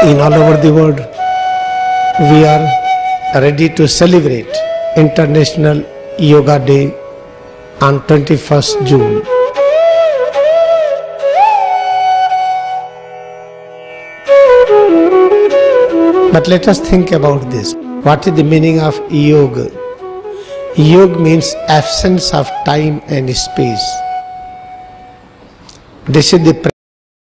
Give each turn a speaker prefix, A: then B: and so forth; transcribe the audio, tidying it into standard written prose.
A: in all over the world, we are ready to celebrate International Yoga Day on 21st June. But let us think about this. What is the meaning of yoga? Yoga means absence of time and space. This is the